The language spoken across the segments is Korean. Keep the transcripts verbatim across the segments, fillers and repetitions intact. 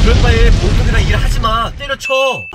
그럴 바에 보험금이랑 일 하지마. 때려쳐.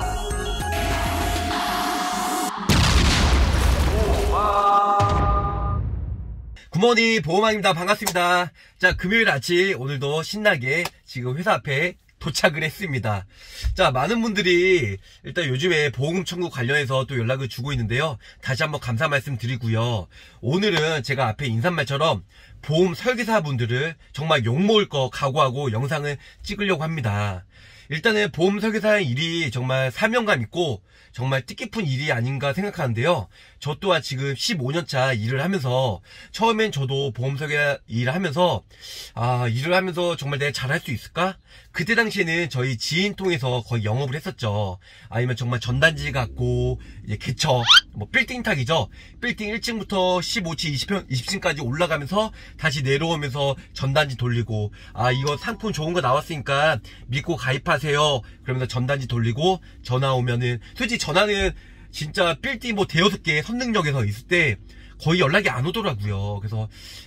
굿모닝 보험왕입니다. 반갑습니다. 자, 금요일 아침 오늘도 신나게 지금 회사 앞에 도착을 했습니다. 자, 많은 분들이 일단 요즘에 보험금 청구 관련해서 또 연락을 주고 있는데요. 다시 한번 감사 말씀 드리고요. 오늘은 제가 앞에 인사말처럼 보험 설계사분들을 정말 욕먹을 거 각오하고 영상을 찍으려고 합니다. 일단은 보험 설계사의 일이 정말 사명감 있고 정말 뜻깊은 일이 아닌가 생각하는데요. 저 또한 지금 십오 년 차 일을 하면서 처음엔 저도 보험 설계사 일을 하면서 아 일을 하면서 정말 내가 잘할 수 있을까? 그때 당시에는 저희 지인 통해서 거의 영업을 했었죠. 아니면 정말 전단지 갖고 이제 개척 뭐 빌딩 타기죠. 빌딩 일 층부터 십오 층 이십 층까지 올라가면서 다시 내려오면서 전단지 돌리고 아 이거 상품 좋은 거 나왔으니까 믿고 가입하세요. 그러면서 전단지 돌리고 전화 오면은 솔직히 전화는 진짜 빌딩 뭐 대여섯 개 선능력에서 있을 때 거의 연락이 안 오더라고요. 그래서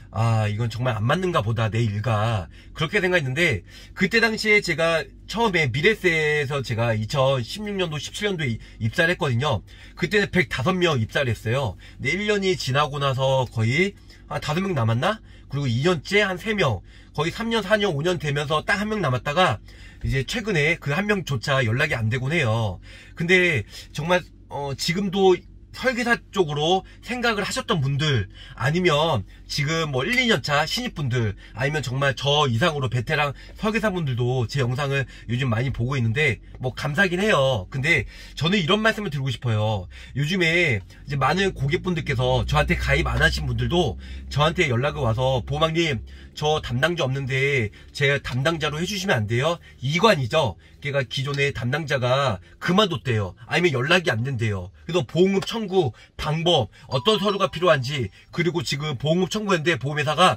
아 이건 정말 안 맞는가 보다 내 일과 그렇게 생각했는데 그때 당시에 제가 처음에 미래세에서 제가 이천십육 년도 십칠 년도에 입사를 했거든요. 그때는 백오 명 입사를 했어요. 근데 일 년이 지나고 나서 거의 한 다섯 명 남았나? 그리고 이 년째 한 세 명 거의 삼 년 사 년 오 년 되면서 딱 한 명 남았다가 이제 최근에 그 한 명조차 연락이 안 되곤 해요. 근데 정말 어 지금도 설계사 쪽으로 생각을 하셨던 분들 아니면 지금 뭐 일, 이 년 차 신입분들 아니면 정말 저 이상으로 베테랑 설계사분들도 제 영상을 요즘 많이 보고 있는데 뭐 감사하긴 해요. 근데 저는 이런 말씀을 드리고 싶어요. 요즘에 이제 많은 고객분들께서 저한테 가입 안 하신 분들도 저한테 연락을 와서 보험왕님 저 담당자 없는데 제 담당자로 해주시면 안 돼요? 이관이죠. 걔가 기존의 담당자가 그만뒀대요. 아니면 연락이 안 된대요. 그래서 보험금 청구 방법 어떤 서류가 필요한지 그리고 지금 보험금 청구했는데 보험회사가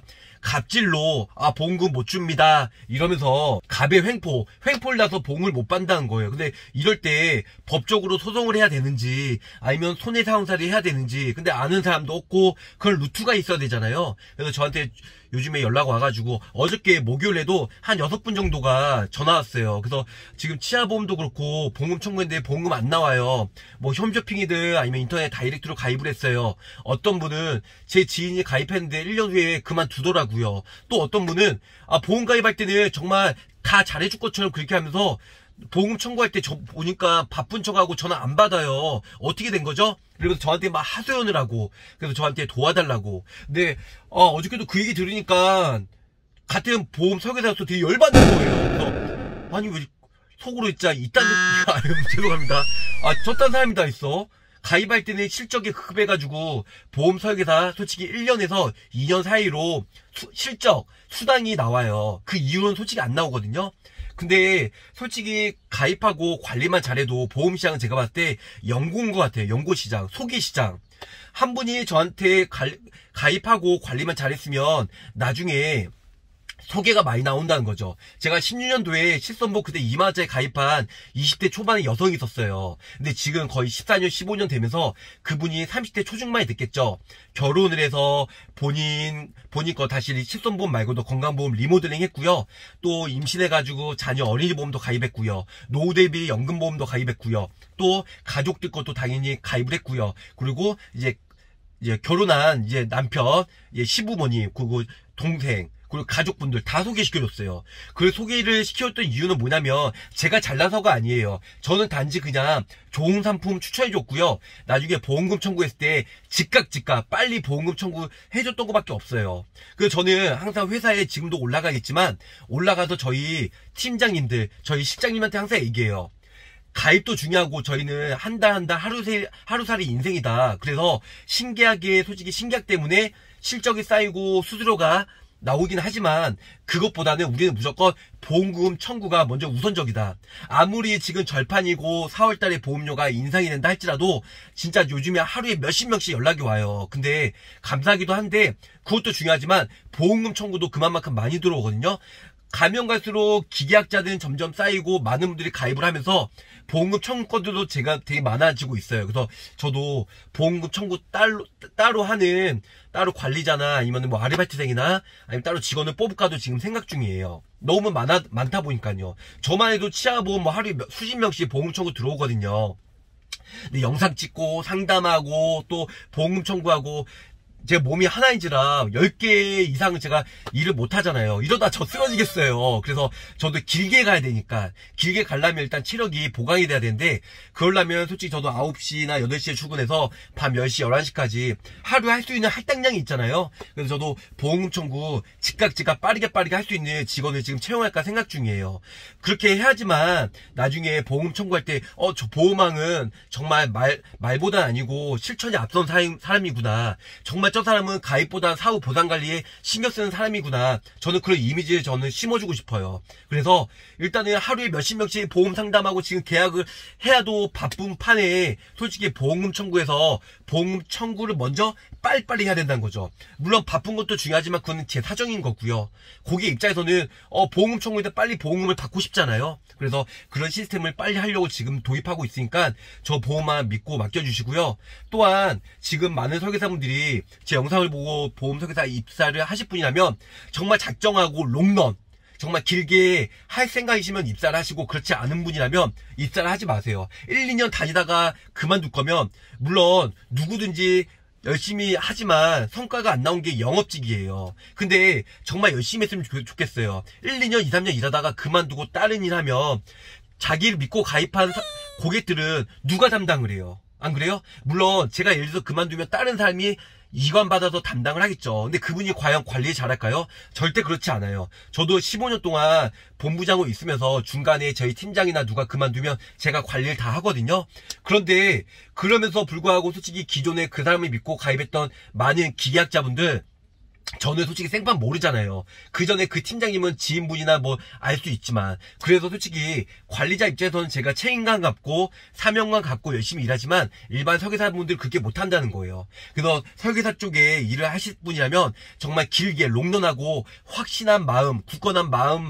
갑질로 아 보험금 못 줍니다 이러면서 갑의 횡포 횡포를 나서 보험을 못 받는다는 거예요. 근데 이럴 때 법적으로 소송을 해야 되는지 아니면 손해사항사를 해야 되는지 근데 아는 사람도 없고 그런 루트가 있어야 되잖아요. 그래서 저한테 요즘에 연락 와가지고 어저께 목요일에도 한 여섯 분 정도가 전화 왔어요. 그래서 지금 치아보험도 그렇고 보험금 청구했는데 보험금 안 나와요. 뭐 홈쇼핑이든 아니면 인터넷 다이렉트로 가입을 했어요. 어떤 분은 제 지인이 가입했는데 일 년 후에 그만두더라고요. 또 어떤 분은 아 보험 가입할 때는 정말 다 잘해줄 것처럼 그렇게 하면서 보험금 청구할 때 저 보니까 바쁜 척하고 전화 안 받아요. 어떻게 된 거죠? 그래서 저한테 막 하소연을 하고 그래서 저한테 도와달라고. 근데 어, 어저께도 그 얘기 들으니까 같은 보험 설계사로서 되게 열받는 거예요. 그래서 아니 왜 속으로 진짜 이딴 아, 죄송합니다. 아 저딴 사람이 다 있어. 가입할 때는 실적이 급해가지고 보험 설계사 솔직히 일 년에서 이 년 사이로 수, 실적 수당이 나와요. 그 이유는 솔직히 안 나오거든요. 근데 솔직히 가입하고 관리만 잘해도 보험시장은 제가 봤을 때 연고인 것 같아요. 연고시장, 소기시장. 한 분이 저한테 가, 가입하고 관리만 잘했으면 나중에 소개가 많이 나온다는 거죠. 제가 십육 년도에 실손보험 그때 이만 원짜리 가입한 이십 대 초반의 여성이 있었어요. 근데 지금 거의 십사 년 십오 년 되면서 그분이 삼십 대 초중반이 됐겠죠. 결혼을 해서 본인 본인 거 다시 실손보험 말고도 건강보험 리모델링 했고요. 또 임신해가지고 자녀 어린이보험도 가입했고요. 노후 대비 연금보험도 가입했고요. 또 가족들 것도 당연히 가입을 했고요. 그리고 이제 이제 결혼한 이제 남편, 이제 시부모님, 그리고 동생 그리고 가족분들 다 소개시켜줬어요. 그 소개를 시켜줬던 이유는 뭐냐면 제가 잘나서가 아니에요. 저는 단지 그냥 좋은 상품 추천해줬고요. 나중에 보험금 청구했을 때 즉각 즉각 빨리 보험금 청구해줬던 것밖에 없어요. 그래서 저는 항상 회사에 지금도 올라가겠지만 올라가서 저희 팀장님들 저희 실장님한테 항상 얘기해요. 가입도 중요하고 저희는 한 달 한 달 하루세, 하루살이 인생이다. 그래서 신계약에 솔직히 신계약 때문에 실적이 쌓이고 수수료가 나오긴 하지만 그것보다는 우리는 무조건 보험금 청구가 먼저 우선적이다. 아무리 지금 절판이고 사월 달에 보험료가 인상이 된다 할지라도 진짜 요즘에 하루에 몇십 명씩 연락이 와요. 근데 감사하기도 한데 그것도 중요하지만 보험금 청구도 그만큼 많이 들어오거든요. 가면 갈수록 기계약자들은 점점 쌓이고 많은 분들이 가입을 하면서 보험금 청구건들도 제가 되게 많아지고 있어요. 그래서 저도 보험금 청구 따로, 따로 하는 따로 관리자나 아니면 뭐 아르바이트생이나 아니면 따로 직원을 뽑을까도 지금 생각 중이에요. 너무 많아, 많다 보니까요. 저만 해도 치아보험 뭐 하루에 수십 명씩 보험금 청구 들어오거든요. 근데 영상 찍고 상담하고 또 보험금 청구하고 제 몸이 하나인지라 열 개 이상은 제가 일을 못 하잖아요. 이러다 저 쓰러지겠어요. 그래서 저도 길게 가야 되니까 길게 가려면 일단 체력이 보강이 돼야 되는데 그러려면 솔직히 저도 아홉 시나 여덟 시에 출근해서 밤 열 시, 열한 시까지 하루에 할 수 있는 할당량이 있잖아요. 그래서 저도 보험금 청구 즉각 즉각 빠르게 빠르게 할 수 있는 직원을 지금 채용할까 생각 중이에요. 그렇게 해야지만 나중에 보험금 청구할 때 어, 저 보험왕은 정말 말, 말보다 아니고 실천이 앞선 사람, 사람이구나. 정말 저 사람은 가입보다 사후 보상관리에 신경 쓰는 사람이구나. 저는 그런 이미지를 저는 심어주고 싶어요. 그래서 일단은 하루에 몇십 명씩 보험 상담하고 지금 계약을 해야도 바쁜 판에 솔직히 보험금 청구해서 보험금 청구를 먼저 빨리빨리 해야 된다는 거죠. 물론 바쁜 것도 중요하지만 그건 제 사정인 거고요. 고객 입장에서는 어, 보험금 청구할 때 빨리 보험금을 받고 싶잖아요. 그래서 그런 시스템을 빨리 하려고 지금 도입하고 있으니까 저 보험만 믿고 맡겨주시고요. 또한 지금 많은 설계사분들이 제 영상을 보고 보험 설계사 입사를 하실 분이라면 정말 작정하고 롱런 정말 길게 할 생각이시면 입사를 하시고 그렇지 않은 분이라면 입사를 하지 마세요. 일, 이 년 다니다가 그만둘 거면 물론 누구든지 열심히 하지만 성과가 안 나온 게 영업직이에요. 근데 정말 열심히 했으면 좋겠어요. 일, 이 년, 이, 삼 년 일하다가 그만두고 다른 일 하면 자기를 믿고 가입한 사, 고객들은 누가 담당을 해요? 안 그래요? 물론 제가 예를 들어서 그만두면 다른 사람이 이관받아서 담당을 하겠죠. 근데 그분이 과연 관리 잘할까요? 절대 그렇지 않아요. 저도 십오 년 동안 본부장으로 있으면서 중간에 저희 팀장이나 누가 그만두면 제가 관리를 다 하거든요. 그런데 그러면서 불구하고 솔직히 기존에 그 사람을 믿고 가입했던 많은 기계학자분들 저는 솔직히 생판 모르잖아요. 그 전에 그 팀장님은 지인분이나 뭐 알 수 있지만 그래서 솔직히 관리자 입장에서는 제가 책임감 갖고 사명감 갖고 열심히 일하지만 일반 설계사분들 그렇게 못한다는 거예요. 그래서 설계사 쪽에 일을 하실 분이라면 정말 길게 롱런하고 확신한 마음, 굳건한 마음,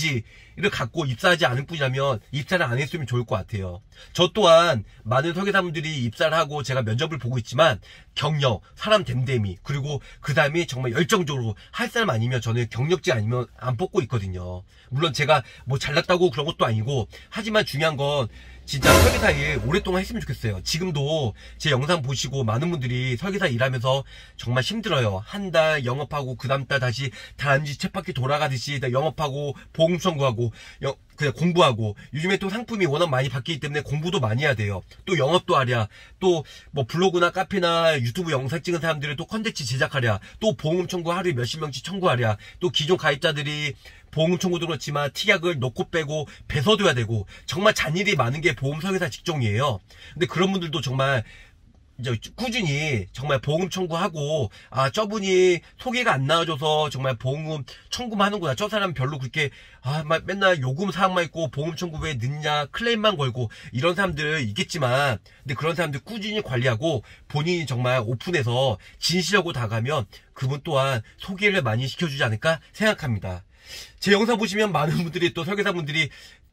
의지를 갖고 입사하지 않은 분이라면 입사를 안 했으면 좋을 것 같아요. 저 또한 많은 설계사분들이 입사를 하고 제가 면접을 보고 있지만 경력, 사람 됨됨이 그리고 그 다음에 정말 열정적으로 할 사람 아니면 저는 경력직 아니면 안 뽑고 있거든요. 물론 제가 뭐 잘났다고 그런 것도 아니고 하지만 중요한 건 진짜 설계사 일 오랫동안 했으면 좋겠어요. 지금도 제 영상 보시고 많은 분들이 설계사 일하면서 정말 힘들어요. 한 달 영업하고 그 다음 달 다시 단지 쳇바퀴 돌아가듯이 영업하고 보험 청구하고 영, 그냥 공부하고 요즘에 또 상품이 워낙 많이 바뀌기 때문에 공부도 많이 해야 돼요. 또 영업도 하랴 또 뭐 블로그나 카페나 유튜브 영상 찍은 사람들을 또 컨텐츠 제작하랴 또 보험 청구 하루에 몇십 명씩 청구하랴 또 기존 가입자들이 보험 청구도 그렇지만 특약을 넣고 빼고 배서둬야 되고 정말 잔일이 많은 게 보험 설계사 직종이에요. 근데 그런 분들도 정말 이제 꾸준히 정말 보험 청구하고 아 저분이 소개가 안 나와줘서 정말 보험 청구만 하는구나. 저 사람 별로 그렇게 아 맨날 요금 사항만 있고 보험 청구 왜 늦냐 클레임만 걸고 이런 사람들 있겠지만 근데 그런 사람들 꾸준히 관리하고 본인이 정말 오픈해서 진실하고 다가면 그분 또한 소개를 많이 시켜주지 않을까 생각합니다. 제 영상 보시면 많은 분들이 또 설계사분들이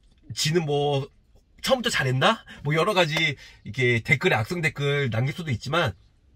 지는 뭐 처음부터 잘했나? 뭐 여러가지 이렇게 댓글에 악성 댓글 남길 수도 있지만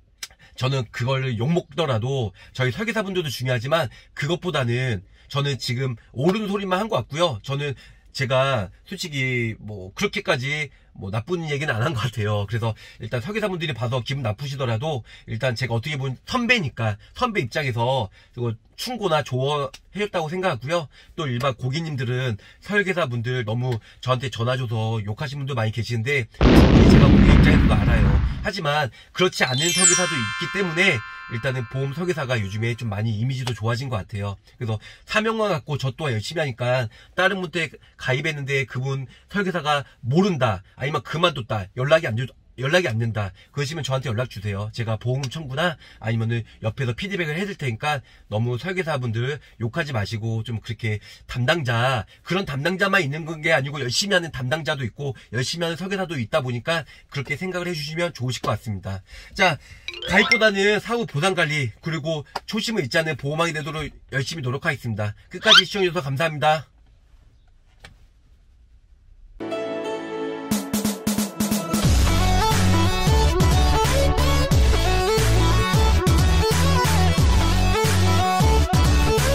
저는 그걸 욕먹더라도 저희 설계사분들도 중요하지만 그것보다는 저는 지금 옳은 소리만 한 것 같고요. 저는 제가 솔직히 뭐 그렇게까지 뭐 나쁜 얘기는 안 한 것 같아요. 그래서 일단 설계사분들이 봐서 기분 나쁘시더라도 일단 제가 어떻게 보면 선배니까 선배 입장에서 그거 충고나 조언해줬다고 생각하고요. 또 일반 고객님들은 설계사분들 너무 저한테 전화줘서 욕하신 분도 많이 계시는데 제가 고객 입장에서도 알아요. 하지만 그렇지 않은 설계사도 있기 때문에 일단은 보험 설계사가 요즘에 좀 많이 이미지도 좋아진 것 같아요. 그래서 사명만 갖고 저 또한 열심히 하니까 다른 분한테 가입했는데 그분 설계사가 모른다 아니면 그만뒀다 연락이 안, 연락이 안 된다 그러시면 저한테 연락 주세요. 제가 보험금 청구나 아니면은 옆에서 피드백을 해줄 테니까 너무 설계사분들 욕하지 마시고 좀 그렇게 담당자 그런 담당자만 있는 게 아니고 열심히 하는 담당자도 있고 열심히 하는 설계사도 있다 보니까 그렇게 생각을 해주시면 좋으실 것 같습니다. 자, 가입보다는 사후 보상관리 그리고 초심을 잊지 않는 보호망이 되도록 열심히 노력하겠습니다. 끝까지 시청해주셔서 감사합니다.